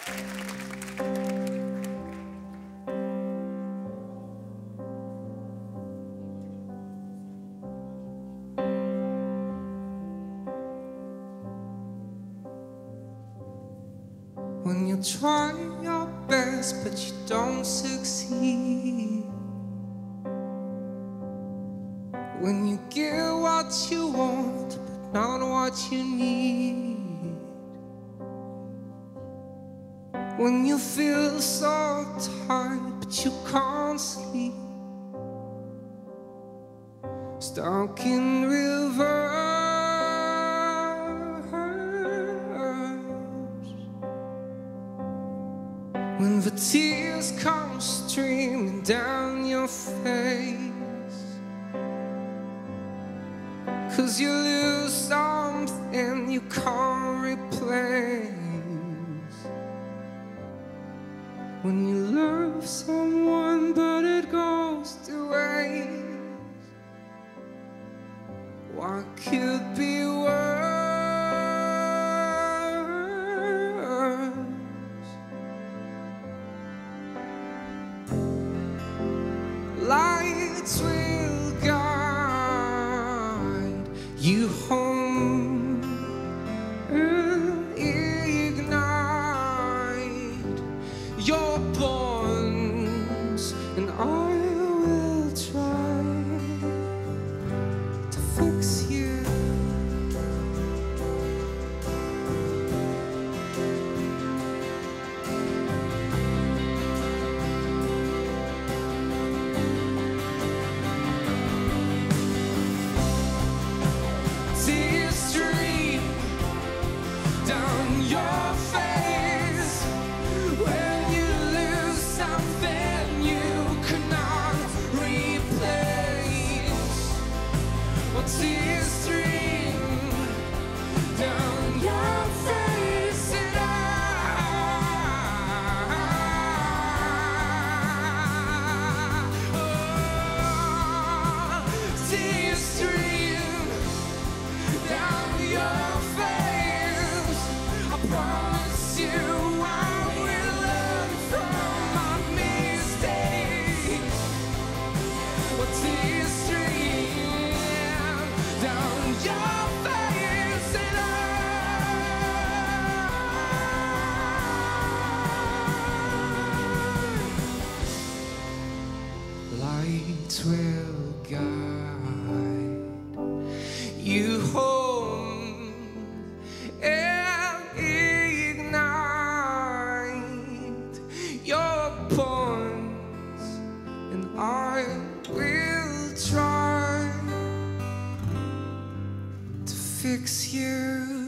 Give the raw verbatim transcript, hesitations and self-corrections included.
When you try your best but you don't succeed, when you get what you want but not what you need, when you feel so tired but you can't sleep, stuck in reverse, when the tears come streaming down your face, 'cause you lose something you can't replace, when you love someone but it goes to waste, what could be worse? Lights will guide you home and ignite your bonds, and I will try to fix you. Your face when you lose something you cannot replace. Well, tears stream down your face, and I, oh, tears stream down your face. I promise you I will learn from my mistakes. Well, tears stream down your face, and I, light will guide you home and ignite your bonds, and I will try to fix you.